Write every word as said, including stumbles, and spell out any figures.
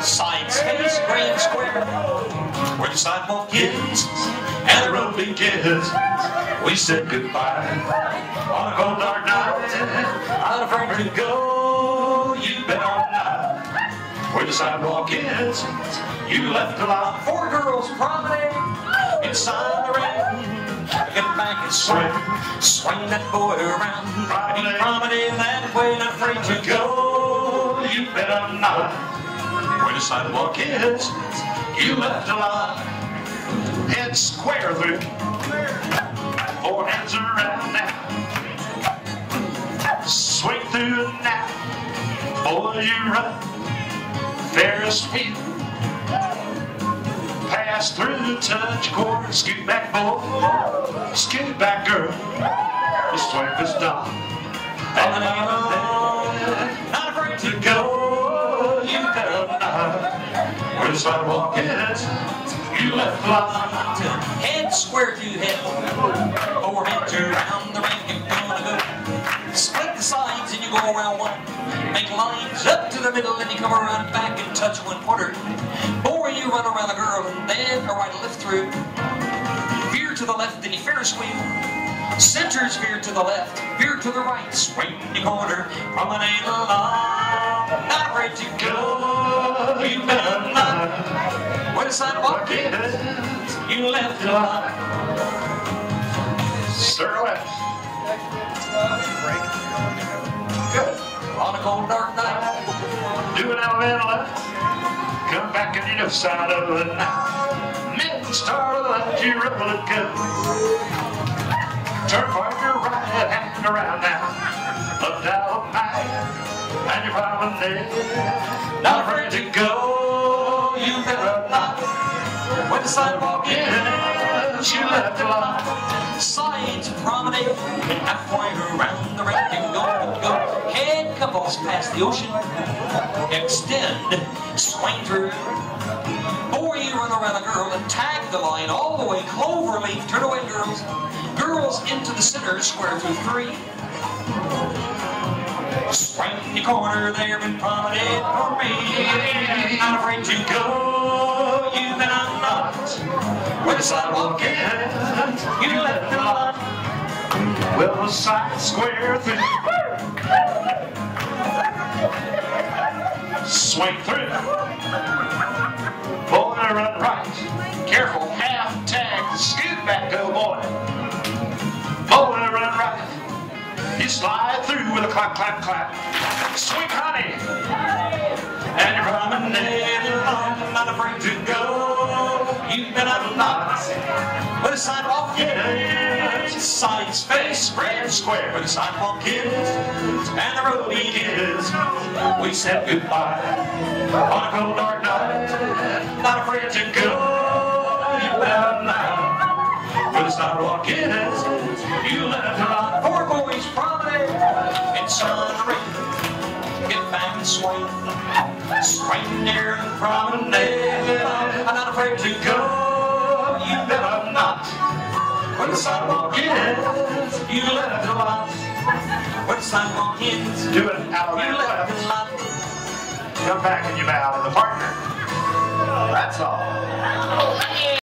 Side space, grand square, where the sidewalk ends and the road begins. We said goodbye on a cold dark night. I'm afraid to go, you bet I'm not. Where the sidewalk ends, you left a lot. Four girls promenade inside the rain. Get back and swing, swing that boy around. He promenade that way, not afraid to go, you bet I'm not. Where the sidewalk is, you left a lot. Head square through, four hands around now. Swing through the now, boy you run. Ferris wheel, pass through, touch quarter, scoot back boy, scoot back girl. The swing is done, and I'm not afraid to go, you better not. Where the sidewalk is, you left a lot. Head square to head, four hands around the ring, you're gonna go. Split the sides and you go around one. Make lines up to the middle and you come around back and touch one quarter. Or you run around the girl and then a right lift through. Veer to the left and you Ferris wheel. Centers veer to the left, veer to the right, swing your corner, promenade along. Not afraid to go, you better not. Where the sidewalk is, you left a lot. Stir left. Good. On a cold dark night, do an elevator left, come back on the other side of the night. Mid start of the left, you ripple it good. Turn for your right, hang around now. Up down night, and you're promenade. Not afraid to go, you better not. When the sidewalk is, you left a lot. Sides promenade, halfway around the ring and go, go. Head couples past the ocean, extend, swing through. Or you run around a girl and tag the line all the way, cloverleaf, turn away girls. Girls into the center, square through three. Swing the corner there and promenade for me. Not afraid to go, you bet I'm not. Where the sidewalk ends, you left a lot. Well, the side square through. Swing through. Boy, run right. Careful, half tag, scoot back, go boy. Boy, run right. You slide through with a clap, clap, clap. Swing, honey. And you're promenade along, not afraid to go. You bet I'm not. Where the sidewalk is, side space, grand square. Where the sidewalk is, and the road begins. We said goodbye on a cold dark night. Not afraid to go. You bet I'm not. Where the sidewalk is, you left a lot. Four boys promenade in sun rain. Get back and swing, swing near and promenade. I'm not afraid to go, you bet I'm not. When the sidewalk ends, you left a lot. When the sidewalk ends, do it out of you left a lot. Come back and you bow to the partner. That's all.